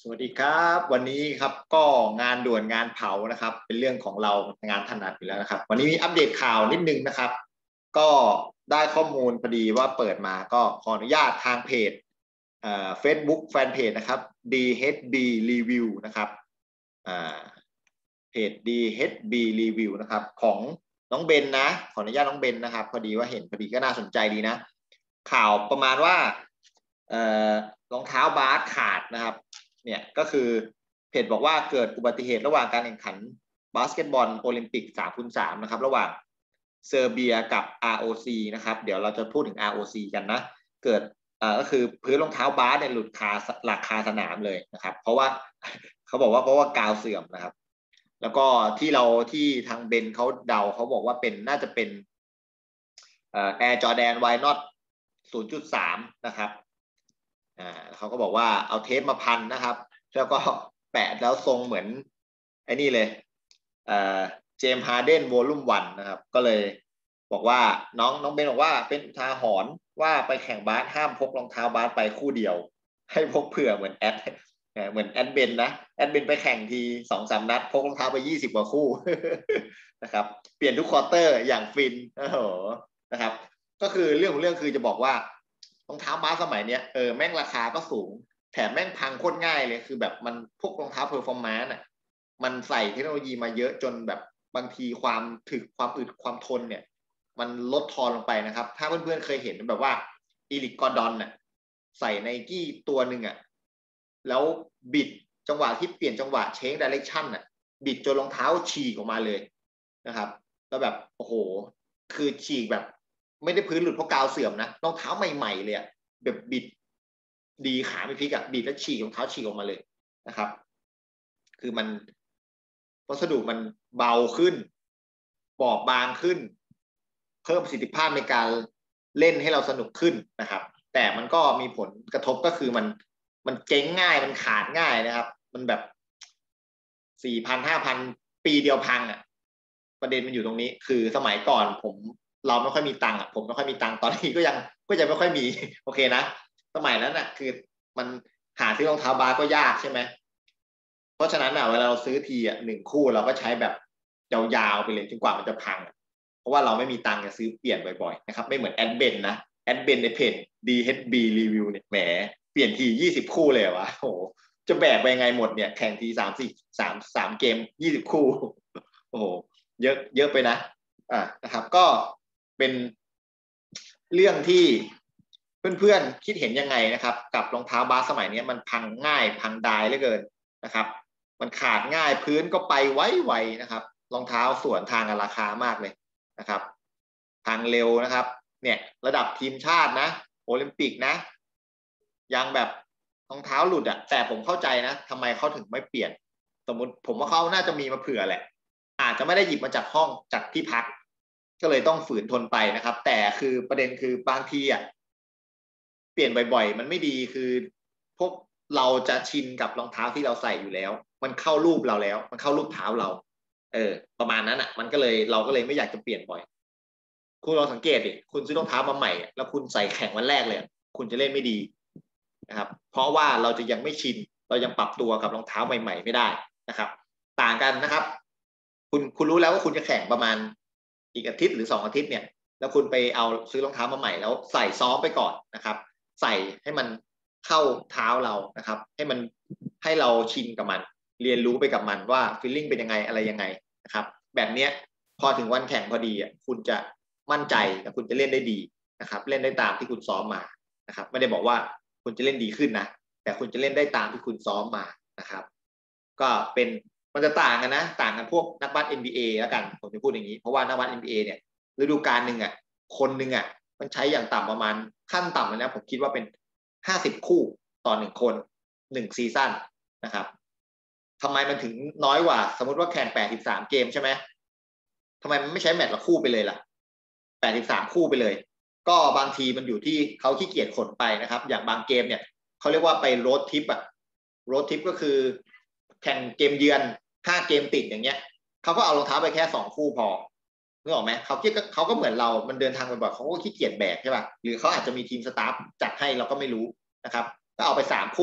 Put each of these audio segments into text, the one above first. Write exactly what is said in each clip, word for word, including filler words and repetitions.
สวัสดีครับวันนี้ครับก็งานด่วนงานเผานะครับเป็นเรื่องของเรางานถนัดอยู่แล้วนะครับวันนี้มีอัปเดตข่าวนิดนึงนะครับก็ได้ข้อมูลพอดีว่าเปิดมาก็ขออนุญาตทางเพจเอ่อ Facebook แฟนเพจนะครับ ดี เอช บี Review นะครับอ่าเพจ ดี เอช บี Review นะครับของน้องเบนนะขออนุญาตน้องเบนนะครับพอดีว่าเห็นพอดีก็น่าสนใจดีนะข่าวประมาณว่าเอ่อรองเท้าบาสขาดนะครับเนี่ยก็คือเพจบอกว่าเกิดอุบัติเหตุระหว่างการแข่งขันบาสเกตบอลโอลิมปิก สามคูณสาม นะครับระหว่างเซอร์เบียกับ อาร์ โอ ซี นะครับเดี๋ยวเราจะพูดถึง อาร์ โอ ซี กันนะเกิดอ่าก็คือพื้นรองเท้าบาสเนี่ยหลุดคาหลักคาสนามเลยนะครับเพราะว่าเขาบอกว่าเพราะว่ากาวเสื่อมนะครับแล้วก็ที่เราที่ทางเบนเขาเดาเขาบอกว่าเป็นน่าจะเป็นเอ่อ Air Jordan Why Not ศูนย์จุดสาม นะครับอ่าเขาก็บอกว่าเอาเทปมาพันนะครับแล้วก็แปะแล้วทรงเหมือนไอ้นี่เลยเอ่อเจมส์ฮาร์เดนวอลลุ่มวันนะครับก็เลยบอกว่าน้องน้องเบนบอกว่าเป็นอุทาหรณ์ว่าไปแข่งบาสห้ามพกรองเท้าบาสไปคู่เดียวให้พกเผื่อเหมือนแอดเหมือนแอดเบนนะแอดเบนไปแข่งทีสองสามนัดพกรองเท้าไปยี่สิบกว่าคู่นะครับเปลี่ยนทุกควอเตอร์อย่างฟินโอ้โหนะครับก็คือเรื่องของเรื่องคือจะบอกว่ารองเท้าบาสสมัยเนี้ยเออแม่งราคาก็สูงแถมแม่งพังโคตรง่ายเลยคือแบบมันพวกรองเท้าเพอร์ฟอร์แมนซ์อ่ะมันใส่เทคโนโลยีมาเยอะจนแบบบางทีความถึกความอึดความทนเนี่ยมันลดทอนลงไปนะครับถ้าเพื่อนๆเคยเห็นแบบว่าอีริกกอร์ดอนน่ะใส่ไนกี้ตัวหนึ่งอ่ะแล้วบิดจังหวะที่เปลี่ยนจังหวะเชงไดเรกชันน่ะบิดจนรองเท้าฉีกออกมาเลยนะครับแล้วแบบโอ้โหคือฉีกแบบไม่ได้พื้นหลุดเพราะกาวเสื่อมนะรองเท้าใหม่ๆเลยแบบบิดดีขาไม่พลิกอ่ะบิดแล้วฉีกรองเท้าฉีกออกมาเลยนะครับคือมันวัสดุมันเบาขึ้นบอบบางขึ้นเพิ่มประสิทธิภาพในการเล่นให้เราสนุกขึ้นนะครับแต่มันก็มีผลกระทบก็คือมันมันเจ๊งง่ายมันขาดง่ายนะครับมันแบบสี่พันห้าพันปีเดียวพังอ่ะประเด็นมันอยู่ตรงนี้คือสมัยก่อนผมเราไม่ค่อยมีตังค์อ่ะผมไม่ค่อยมีตังค์ตอนนี้ก็ยังก็จะไม่ค่อยมีโอเคนะสมัยนั้นอ่ะคือมันหาซื้อรองเท้าบาสก็ยากใช่ไหมเพราะฉะนั้นอ่ะเวลาเราซื้อทีอ่ะหนึ่งคู่เราก็ใช้แบบยาวๆไปเลยจนกว่ามันจะพังเพราะว่าเราไม่มีตังค์จะซื้อเปลี่ยนบ่อยๆนะครับไม่เหมือนแอดเบนนะแอดเบนในเพจ ดี เอช บี Review เนี่ยแหมเปลี่ยนทียี่สิบคู่เลยวะโอ้โหจะแบกไปไงหมดเนี่ยแข่งทีสามสี่สามสามเกมยี่สิบคู่โอ้โหเยอะเยอะไปนะอ่านะครับก็เป็นเรื่องที่เพื่อนๆคิดเห็นยังไงนะครับกับรองเท้าบาสสมัยนี้มันพังง่ายพังดายเหลือเกินนะครับมันขาดง่ายพื้นก็ไปไวๆนะครับรองเท้าสวนทางกับราคามากเลยนะครับพังเร็วนะครับเนี่ยระดับทีมชาตินะโอลิมปิกนะยังแบบรองเท้าหลุดอะแต่ผมเข้าใจนะทำไมเขาถึงไม่เปลี่ยนสมมติผมว่าเขาน่าจะมีมาเผื่อแหละอาจจะไม่ได้หยิบมาจากห้องจากที่พักก็เลยต้องฝืนทนไปนะครับแต่คือประเด็นคือบางทีอ่ะเปลี่ยนบ่อยๆมันไม่ดีคือพวกเราจะชินกับรองเท้าที่เราใส่อยู่แล้วมันเข้ารูปเราแล้วมันเข้ารูปเท้าเราเออประมาณนั้นอ่ะมันก็เลยเราก็เลยไม่อยากจะเปลี่ยนบ่อยคุณลองสังเกตดิคุณซื้อรองเท้ามาใหม่แล้วคุณใส่แข่งวันแรกเลยคุณจะเล่นไม่ดีนะครับเพราะว่าเราจะยังไม่ชินเรายังปรับตัวกับรองเท้าใหม่ๆไม่ได้นะครับต่างกันนะครับคุณคุณรู้แล้วว่าคุณจะแข่งประมาณอีกอาทิตย์หรือสองอาทิตย์เนี่ยแล้วคุณไปเอาซื้อรองเท้ามาใหม่แล้วใส่ซ้อมไปก่อนนะครับใส่ให้มันเข้าเท้าเรานะครับให้มันให้เราชินกับมันเรียนรู้ไปกับมันว่าฟีลลิ่งเป็นยังไงอะไรยังไงนะครับแบบเนี้ยพอถึงวันแข่งพอดีอ่ะคุณจะมั่นใจและคุณจะเล่นได้ดีนะครับเล่นได้ตามที่คุณซ้อมมานะครับไม่ได้บอกว่าคุณจะเล่นดีขึ้นนะแต่คุณจะเล่นได้ตามที่คุณซ้อมมานะครับก็เป็นมันจะต่างกันนะต่างกันพวกนักบาส เอ็น บี เอ แล้วกันผมจะพูดอย่างนี้เพราะว่านักบาส เอ็น บี เอ เนี่ยฤดูกาลหนึ่งอ่ะคนหนึ่งอ่ะมันใช้อย่างต่ำประมาณขั้นต่ำเลยนะผมคิดว่าเป็นห้าสิบคู่ต่อหนึ่งคนหนึ่งซีซั่นนะครับทำไมมันถึงน้อยกว่าสมมติว่าแข่งแปดสิบสามเกมใช่ไหมทำไมมันไม่ใช้แมตช์ละคู่ไปเลยล่ะแปดสิบสามคู่ไปเลยก็บางทีมันอยู่ที่เขาขี้เกียจขนไปนะครับอย่างบางเกมเนี่ยเขาเรียกว่าไปโรดทริปอะโรดทริปก็คือแข่งเกมเยือนห้าเกมติดอย่างเงี้ยเขาก็เอารองเท้าไปแค่สองคู่พอนึกออกไหมเขาคิดเขาก็เหมือนเรามันเดินทางไปบ่อยเขาก็ขี้เกียจแบกใช่ป่ะหรือเขาอาจจะมีทีมสตาฟจัดให้เราก็ไม่รู้นะครับก็เอาไปสามคู่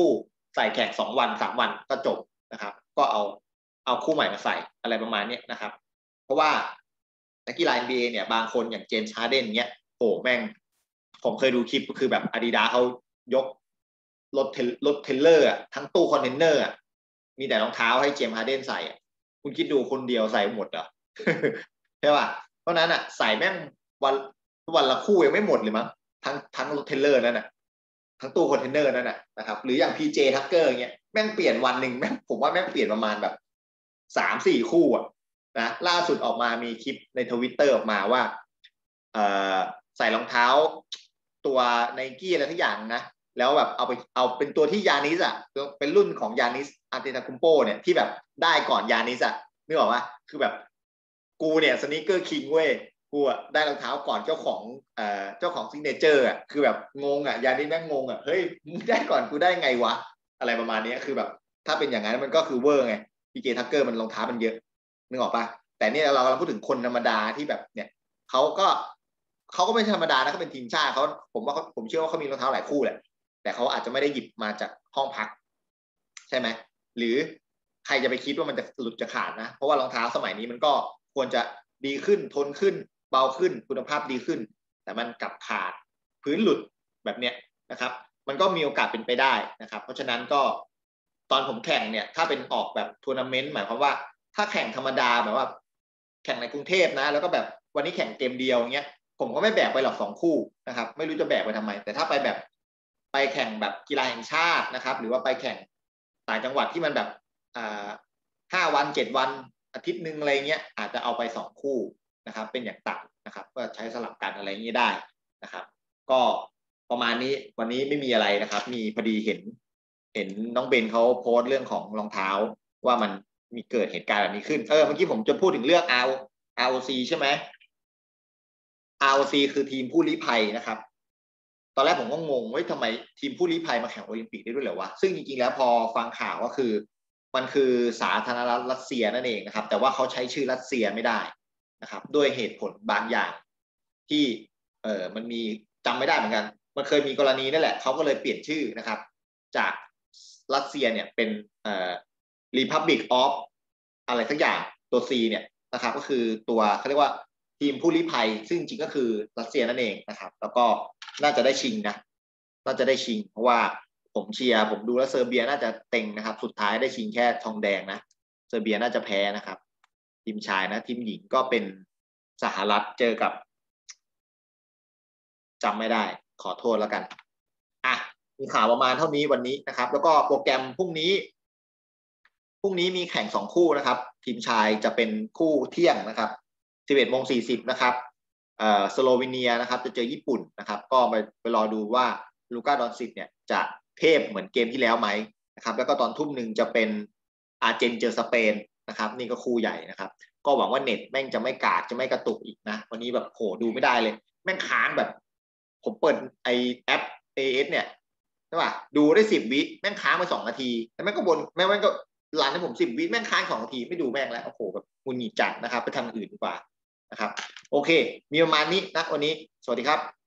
ใส่แข่งสองวันสามวันก็จบนะครับก็เอาเอาคู่ใหม่มาใส่อะไรประมาณนี้นะครับเพราะว่านักกีฬา เอ็น บี เอ เนี่ยบางคนอย่างเจมส์ฮาร์เดนเนี้ยโอ้แม่งผมเคยดูคลิปก็คือแบบอาดิดาเขายกรถรถเทรลเลอร์อ่ะทั้งตู้คอนเทนเนอร์อ่ะมีแต่รองเท้าให้เจมส์ฮาร์เดนใส่อ่ะคุณคิดดูคนเดียวใส่หมดเหรอ ใช่ป่ะเพราะนั้นอ่ะใส่แม่งวันวันละคู่ยังไม่หมดเลยมั้งทั้งทั้งรถเทรลเลอร์นั่นน่ะทั้งตู้คอนเทนเนอร์นั่นน่ะนะครับหรืออย่าง พี เจ Tucker เงี้ยแม่งเปลี่ยนวันหนึ่งแม่งผมว่าแม่งเปลี่ยนประมาณแบบสามสี่คู่อ่ะนะล่าสุดออกมามีคลิปในทวิตเตอร์ออกมาว่าเอ่อใส่รองเท้าตัวไนกี้อะไรทุกอย่างนะแล้วแบบเอาไปเอาเป็นตัวที่ยานิสอ่ะเป็นรุ่นของยานิสอันเตนาคุมโปเนี่ยที่แบบได้ก่อนยานิสอ่ะนึกออกว่าคือแบบกูเนี่ยสนิเกอร์คิงเว้ยกูอ่ะได้รองเท้าก่อนเจ้าของเอ่อเจ้าของซิกเนเจอร์อ่ะคือแบบงงอ่ะยานิสแม่งงงอ่ะเฮ้ยมึงได้ก่อนกูได้ไงวะอะไรประมาณนี้คือแบบถ้าเป็นอย่างนั้นมันก็คือเวอร์ไงพีเจทักเกอร์มันรองเท้ามันเยอะนึกออกปะแต่เนี่ยเรากำลังพูดถึงคนธรรมดาที่แบบเนี่ยเขาก็เขาก็ไม่ธรรมดานะเขาเป็นทีมชาติเขาผมว่าผมเชื่อว่าเขามีรองเท้าหลายคู่แหละแต่เขาอาจจะไม่ได้หยิบมาจากห้องพักใช่ไหมหรือใครจะไปคิดว่ามันจะหลุดจะขาดนะเพราะว่ารองเท้าสมัยนี้มันก็ควรจะดีขึ้นทนขึ้นเบาขึ้นคุณภาพดีขึ้นแต่มันกลับขาดพื้นหลุดแบบเนี้ยนะครับมันก็มีโอกาสเป็นไปได้นะครับเพราะฉะนั้นก็ตอนผมแข่งเนี่ยถ้าเป็นออกแบบทัวร์นาเมนต์หมายความว่าถ้าแข่งธรรมดาแบบว่าแข่งในกรุงเทพนะแล้วก็แบบวันนี้แข่งเกมเดียวเงี้ยผมก็ไม่แบกไปหรอกสองคู่นะครับไม่รู้จะแบกไปทำไมแต่ถ้าไปแบบไปแข่งแบบกีฬาแห่งชาตินะครับหรือว่าไปแข่งต่างจังหวัดที่มันแบบอ่าห้าวันเจ็ดวันอาทิตย์หนึ่งอะไรเงี้ยอาจจะเอาไปสองคู่นะครับเป็นอย่างต่ำนะครับก็ใช้สลับกันอะไรอย่างนี้ได้นะครับก็ประมาณนี้วันนี้ไม่มีอะไรนะครับมีพอดีเห็นเห็นน้องเบนเขาโพสต์เรื่องของรองเท้าว่ามันมีเกิดเหตุการณ์แบบนี้ขึ้นเออเมื่อกี้ผมจะพูดถึงเรื่อง อาร์ โอ ซี ใช่ไหม อาร์ โอ ซี คือทีมผู้ลี้ภัยนะครับตอนแรกผมก็งงว่าทำไมทีมผู้ลี้ภัยมาแข่งโอลิมปิกได้ด้วยเหรอวะซึ่งจริงๆแล้วพอฟังข่าวก็คือมันคือสาธารณรัฐรัสเซียนั่นเองนะครับแต่ว่าเขาใช้ชื่อรัสเซียไม่ได้นะครับด้วยเหตุผลบางอย่างที่เออมันมีจำไม่ได้เหมือนกันมันเคยมีกรณีนั่นแหละเขาก็เลยเปลี่ยนชื่อนะครับจากรัสเซียเนี่ยเป็นเอ่อ Republic of อะไรสักอย่างตัว C เนี่ยนะครับก็คือตัวเขาเรียกว่าทีมผู้ลี้ภัยซึ่งจริงก็คือรัสเซียนั่นเองนะครับแล้วก็น่าจะได้ชิงนะน่าจะได้ชิงเพราะว่าผมเชียร์ผมดูแล้วเซอร์เบียน่าจะเต็งนะครับสุดท้ายได้ชิงแค่ทองแดงนะเซอร์เบียน่าจะแพ้นะครับทีมชายนะทีมหญิงก็เป็นสหรัฐเจอกับจำไม่ได้ขอโทษแล้วกันอ่ะมีข่าวประมาณเท่านี้วันนี้นะครับแล้วก็โปรแกรมพรุ่งนี้พรุ่งนี้มีแข่งสองคู่นะครับทีมชายจะเป็นคู่เที่ยงนะครับสิบเอ็ดโมงสี่สิบนะครับเอ่อสโลวีเนียนะครับจะเจอญี่ปุ่นนะครับก็ไปไปรอดูว่าลูก้าดอนซิชเนี่ยจะเทพเหมือนเกมที่แล้วไหมนะครับแล้วก็ตอนทุ่มหนึ่งจะเป็นอาร์เจนเจอสเปนนะครับนี่ก็คู่ใหญ่นะครับก็หวังว่าเน็ตแม่งจะไม่กากจะไม่กระตุกอีกนะวันนี้แบบโหดูไม่ได้เลยแม่งค้างแบบผมเปิดไอแอป เอ เอส เนี่ยใช่ป่ะดูได้สิบวิแม่งค้างไปสองนาทีแล้วแม่งก็บนแม่งแม่งก็รันให้ผมสิบวิแม่งค้างสองนาทีไม่ดูแม่งแล้วโอ้โหแบบมุนหงิดจัดนะครับไปทำอื่นดีกว่านะครับโอเคมีประมาณนี้นะวันนี้สวัสดีครับ